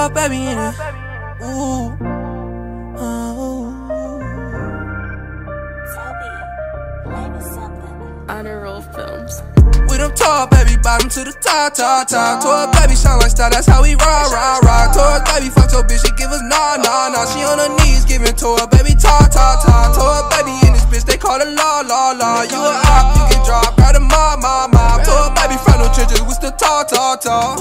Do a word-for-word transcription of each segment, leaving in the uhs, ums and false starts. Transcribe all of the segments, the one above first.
tall, baby, in it. Ooh. Oh. Honor Roll Films. With them tall, baby, bottom to the top, top, top. Told her, baby, shine like star, that's how we ride, ride, ride. Told her, baby, fuck your bitch, she give us nah, nah, nah. She on her knees, giving to her, baby, talk, talk, talk. Told her, baby, in this bitch, they call her law, law, law. You a op, you get dropped, grab a mob, mob, mob. Told her, baby, front no trenches, we still talk, talk, talk.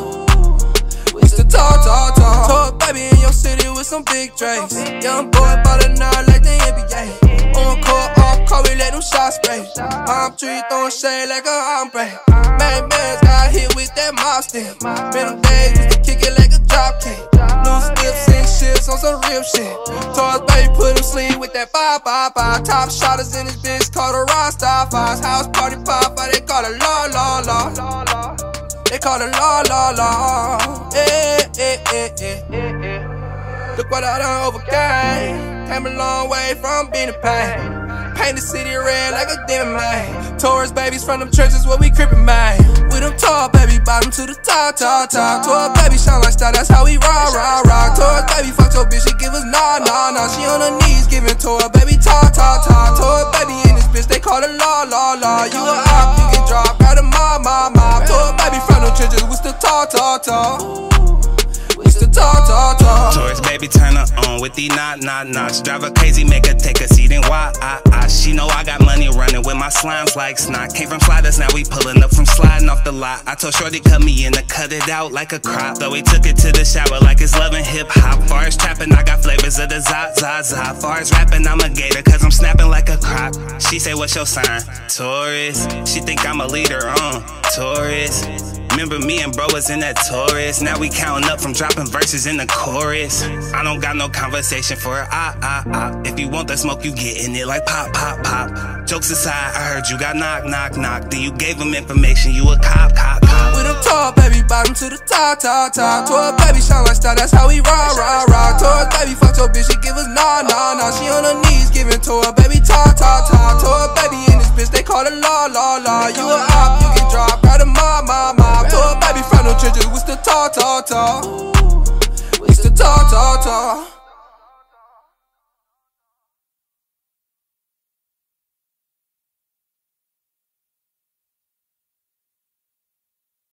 We still talk, talk, talk. Told her, baby, in your city with some big drakes. Young boy, bought a nine like the N B A. On court, off court, we let them shots spray. I'm tree throwing shade like a hombre. Man, man's got hit with that mob stick. Been them days, used to kick it like a drop kick. Loose dips and shits on some real shit. Told us, baby, put him sleep with that five, five, five. Top shotters in this bitch called a Rasta Fives. House party pop, they call it law, law, law. They call it law, law, law. Eh, eh, eh, eh, eh, eh. Look what I done overcame. Came a long way from being a pain. Paint the city red like a demon, man. Tourist babies from them churches where we crippin', man. With them tall, baby, bottom to the top, top, top. Told her, baby, shine like star, that's how we rock, rock, rock. Told her, baby, fuck your bitch, she give us nah, nah, nah. She on her knees, giving to her, baby, talk, talk, talk. Told her, baby, in this bitch, they call her law, law, law. You a op, you get dropped, got a mob, mob, mob. Told her, baby, from them churches, we still talk, talk, talk. We still talk, talk, talk. Taurus, baby, turn her on with the knock, knock, knocks. Drive her crazy, make her take a seat and why I, I. She know I got money running with my slimes like snot. Came from sliders, now we pulling up from sliding off the lot. I told Shorty cut me in to cut it out like a crop. Though we took it to the shower like it's loving hip hop. Far as trapping, I got flavors of the za, za, za. Far as rapping, I'm a gator, cause I'm snapping like a crop. She say, what's your sign? Taurus. She think I'm a leader on Taurus. Remember me and bro was in that Taurus. Now we counting up from dropping verses in the chorus. I don't got no conversation for her, ah, ah, ah. If you want the smoke, you getting it like pop, pop, pop. Jokes aside, I heard you got knock, knock, knock. Then you gave them information, you a cop, cop, cop. With them tall, baby, bottom to the top, top, top. Told her, baby, shine like star, that's how we rock, rock, rock. Told her, baby, fuck your bitch, she give us nah, nah, nah. She on her knees, giving to her, baby, talk, talk, talk. Told her, baby, in this bitch, they call her law, law, law. You a op, you get dropped, got a mob, mob, mob. Told her, baby, from no trenches, we still talk, talk, talk. We still talk, talk, talk.